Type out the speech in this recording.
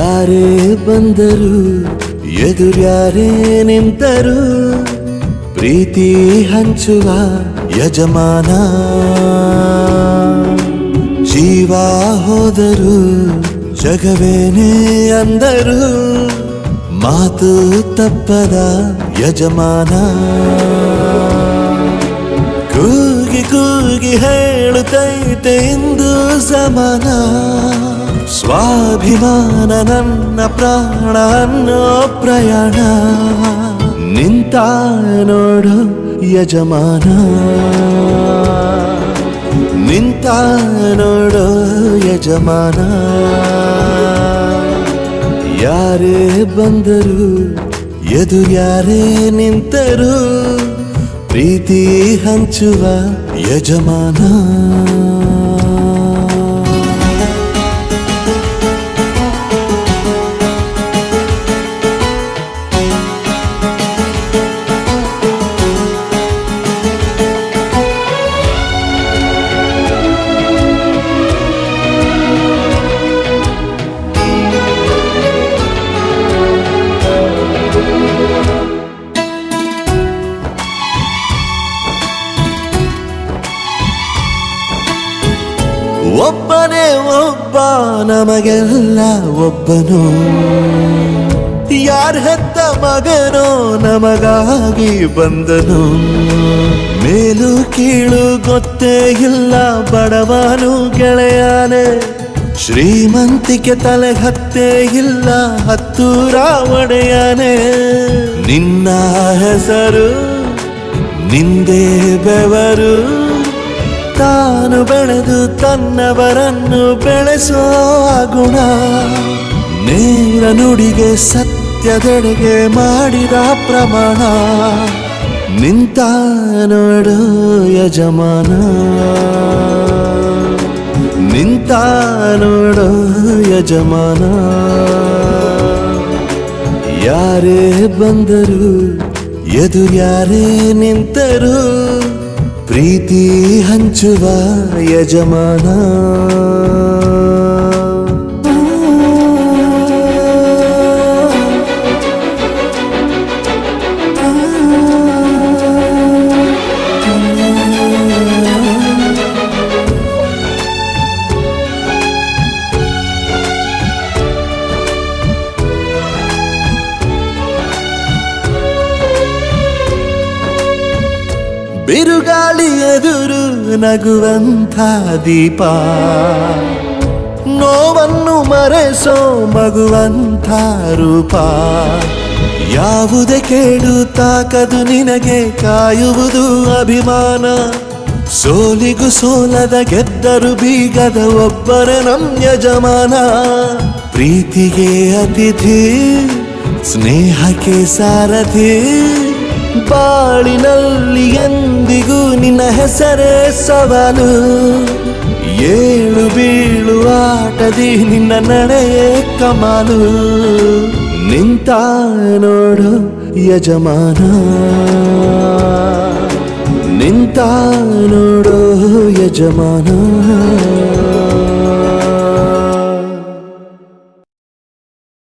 ಯಾರೇ ಬಂದರು ಎದುರ್ಯಾರೇ ನಿಂತರು ಪ್ರೀತಿ ಹಂಚುವ ಯಜಮಾನ ಜೀವ ಹೋದರು ಜಗವೇನೇ ಅಂದರು ಮಾತು ತಪ್ಪದ ಯಜಮಾನ ಕೂಗಿ ಕೂಗಿ ಹೇಳುತ್ತೈತೆ ಇಂದು ಸಮಾನ ಸ್ವಾಭಿಮಾನ ನನ್ನ ಪ್ರಾಣ ಅನ್ನೋ ಪ್ರಯಾಣ ನಿಂತ ನೋಡು ಯಜಮಾನ ನಿಂತ ನೋಡು ಯಜಮಾನ ಯಾರೇ ಬಂದರು ಎದುರ್ಯಾರೇ ನಿಂತರು ಪ್ರೀತಿ ಹಂಚುವ ಯಜಮಾನ ಒಬ್ಬನೇ ಒಬ್ಬ ನಮಗೆಲ್ಲ ಒಬ್ಬನು ಯಾರ ಹೆತ್ತ ಮಗನೋ ನಮಗಾಗಿ ಬಂದನು ಮೇಲು ಕೀಳು ಗೊತ್ತೇ ಇಲ್ಲ ಬಡವನು ಗೆಳೆಯಾನೆ ಶ್ರೀಮಂತಿಕೆ ತಲೆ ಹತ್ತೇ ಇಲ್ಲ ಹತ್ತೂರ ಒಡೆಯಾನೆ ನಿನ್ನ ಹೆಸರು ನಿಂದೇ ಬೆವರು ತಾನು ಬೆಳೆದು ತನ್ನವರನ್ನು ಬೆಳೆಸೋ ಗುಣ ನೇರ ನುಡಿಗೆ ಸತ್ಯದೆಡೆಗೆ ಮಾಡಿದ ಪ್ರಮಾಣ ನಿಂತ ನೋಡು ಯಜಮಾನ ನಿಂತ ನೋಡು ಯಜಮಾನ ಯಾರೇ ಬಂದರು ಎದುರ್ಯಾರೇ ನಿಂತರು ಪ್ರೀತಿ ಹಂಚುವ ಯಜಮಾನ ಬಿರುಗಾಳಿ ಎದುರು ನಗುವಂಥ ದೀಪ ನೋವನ್ನು ಮರೆಸೋ ಮಗುವಂಥ ರೂಪ ಯಾವುದೇ ಕೇಳು ತಾಕದು ನಿನಗೆ ಕಾಯುವುದು ಅಭಿಮಾನ ಸೋಲಿಗೂ ಸೋಲದ ಗೆದ್ದರು ಬೀಗದ ಒಬ್ಬರೇ ನಮ್ ಯಜಮಾನ ಪ್ರೀತಿಗೆ ಅತಿಥಿ ಸ್ನೇಹಕ್ಕೆ ಸಾರಥಿ ಬಾಳಿನಲ್ಲಿ ಎಂದಿಗೂ ನಿನ್ನ ಹೆಸರೇ ಸವಾಲು ಏಳು ಬೀಳು ಆಟದಿ ನಿನ್ನ ನಡೆಯೇ ಕಮಾಲು ನಿಂತ ನೋಡು ಯಜಮಾನ ನಿಂತ ನೋಡು ಯಜಮಾನ